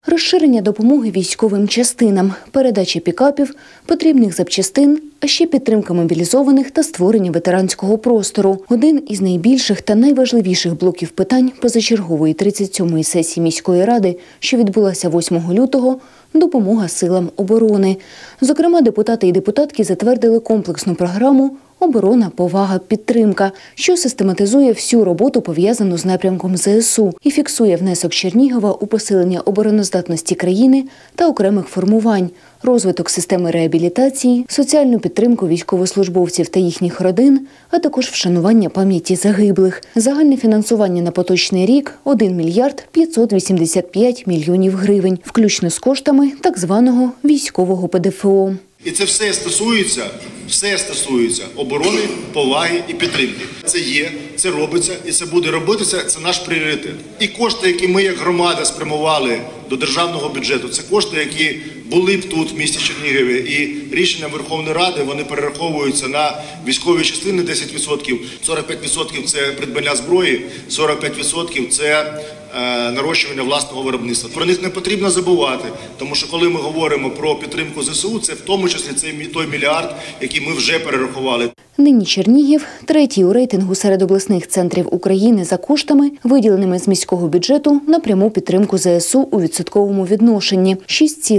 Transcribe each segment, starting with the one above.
Розширення допомоги військовим частинам, передача пікапів, потрібних запчастин, а ще підтримка мобілізованих та створення ветеранського простору. Один із найбільших та найважливіших блоків питань позачергової 37-ї сесії міської ради, що відбулася 8 лютого, допомога силам оборони. Зокрема, депутати і депутатки затвердили комплексну програму «Оборона, повага, підтримка», що систематизує всю роботу, пов'язану з напрямком ЗСУ і фіксує внесок Чернігова у посилення обороноздатності країни та окремих формувань, розвиток системи реабілітації, соціальну підтримку військовослужбовців та їхніх родин, а також вшанування пам'яті загиблих. Загальне фінансування на поточний рік – 1 мільярд 585 мільйонів гривень, включно з коштами так званого військового ПДФО. І це все стосується оборони, поваги і підтримки. Це є, це робиться і це буде робитися, це наш пріоритет. І кошти, які ми як громада спрямували до державного бюджету, це кошти, які були б тут в місті Чернігові, і рішенням Верховної Ради вони перераховуються на військові частини 10%, 45% – це придбання зброї, 45% – це нарощування власного виробництва. Про них не потрібно забувати, тому що коли ми говоримо про підтримку ЗСУ, це в тому числі той мільярд, який ми вже перерахували. Нині Чернігів – третій у рейтингу серед обласних центрів України за коштами, виділеними з міського бюджету на пряму підтримку ЗСУ у відсотковому відношенні –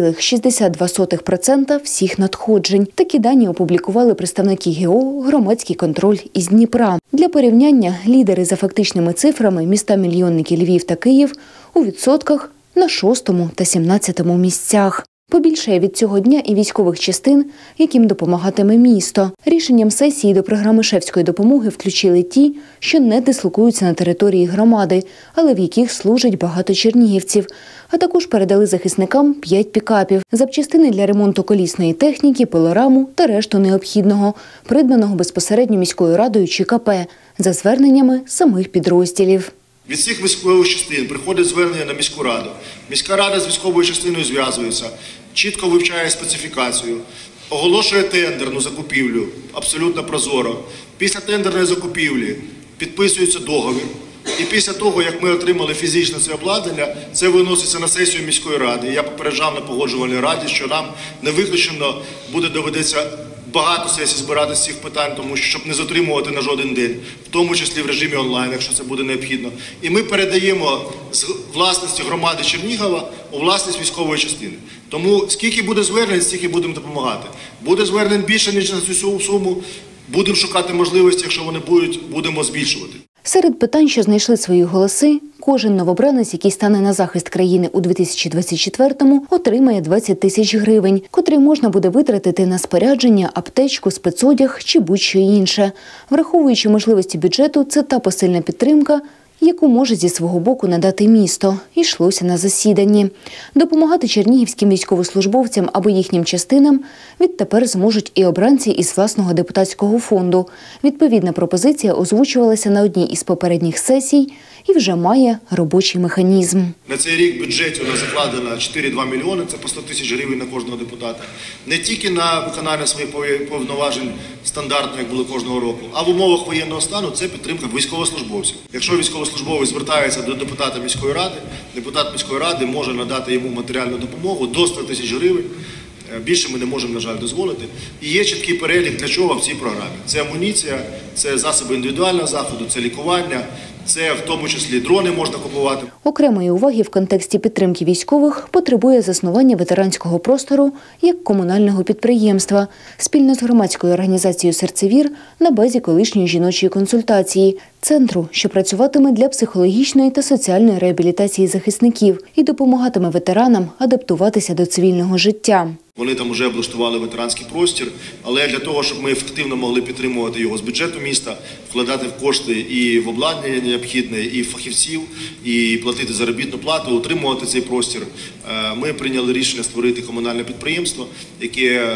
6,62% всіх надходжень. Такі дані опублікували представники ГО «Громадський контроль» із Дніпра. Для порівняння, лідери за фактичними цифрами міста-мільйонники Львів та Київ у відсотках на 6-му та 17-му місцях. Побільшає від цього дня і військових частин, яким допомагатиме місто. Рішенням сесії до програми шефської допомоги включили ті, що не дислокуються на території громади, але в яких служать багато чернігівців. А також передали захисникам 5 пікапів, запчастини для ремонту колісної техніки, пилораму та решту необхідного, придбаного безпосередньо міською радою чи КП, за зверненнями самих підрозділів. Від всіх військових частин приходить звернення на міську раду. Міська рада з військовою частиною зв'язується, чітко вивчає специфікацію, оголошує тендерну закупівлю, абсолютно прозоро. Після тендерної закупівлі підписується договір. І після того, як ми отримали фізично це обладнання, це виноситься на сесію міської ради. Я попереджав на погоджувальній раді, що нам не виключено доведеться багато сесій збирати з цих питань, тому що, щоб не затримувати на жоден день, в тому числі в режимі онлайн, якщо це буде необхідно. І ми передаємо з власності громади Чернігова у власність військової частини. Тому скільки буде звернень, стільки будемо допомагати. Буде звернень більше, ніж на цю суму, будемо шукати можливості, якщо вони будуть, будемо збільшувати. Серед питань, що знайшли свої голоси, кожен новобранець, який стане на захист країни у 2024-му, отримає 20 тисяч гривень, котрі можна буде витратити на спорядження, аптечку, спецодяг чи будь-що інше. Враховуючи можливості бюджету, це та посильна підтримка, яку може зі свого боку надати місто, йшлося на засіданні. Допомагати чернігівським військовослужбовцям або їхнім частинам відтепер зможуть і обранці із власного депутатського фонду. Відповідна пропозиція озвучувалася на одній із попередніх сесій і вже має робочий механізм. На цей рік в бюджеті у нас закладено 4,2 мільйони, це по 100 тисяч гривень на кожного депутата. Не тільки на виконання своїх повноважень стандартно, як було кожного року, а в умовах воєнного стану це підтримка військовослужбовців. Якщо військовослужбовець звертається до депутата міської ради, депутат міської ради може надати йому матеріальну допомогу до 100 тисяч гривень. Більше ми не можемо, на жаль, дозволити. І є чіткий перелік для чого в цій програмі. Це амуніція, це засоби індивідуального заходу, це лікування, це в тому числі дрони можна купувати. Окремої уваги в контексті підтримки військових потребує заснування ветеранського простору як комунального підприємства спільно з громадською організацією «Серцевір» на базі колишньої жіночої консультації, центру, що працюватиме для психологічної та соціальної реабілітації захисників і допомагатиме ветеранам адаптуватися до цивільного життя. Вони там вже облаштували ветеранський простір, але для того, щоб ми ефективно могли підтримувати його з бюджету міста, вкладати в кошти і в обладнання необхідне, і в фахівців, і платити заробітну плату, утримувати цей простір, ми прийняли рішення створити комунальне підприємство, яке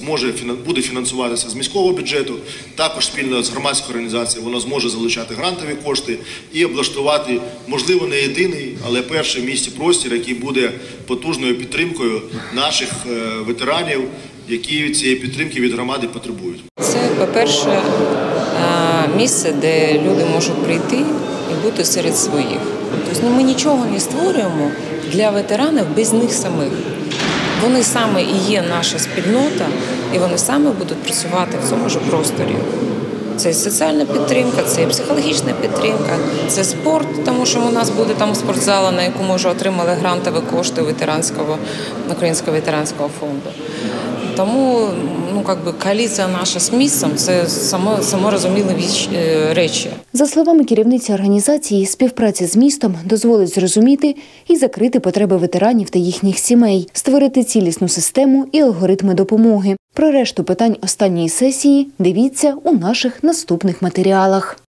буде фінансуватися з міського бюджету, також спільно з громадською організацією воно зможе залучати грантові кошти і облаштувати, можливо, не єдиний, але перший в місті простір, який буде потужною підтримкою наших ветеранів, які цієї підтримки від громади потребують. Це, по-перше, місце, де люди можуть прийти і бути серед своїх. Тобто ми нічого не створюємо для ветеранів без них самих. Вони саме і є наша спільнота, і вони саме будуть працювати в цьому ж просторі. Це і соціальна підтримка, це і психологічна підтримка, це спорт, тому що у нас буде там спортзала, на яку ми вже отримали грантові кошти Українського ветеранського фонду. Тому коаліція наша з містом – це саморозумілі речі. За словами керівниці організації, співпраця з містом дозволить зрозуміти і закрити потреби ветеранів та їхніх сімей, створити цілісну систему і алгоритми допомоги. Про решту питань останньої сесії дивіться у наших наступних матеріалах.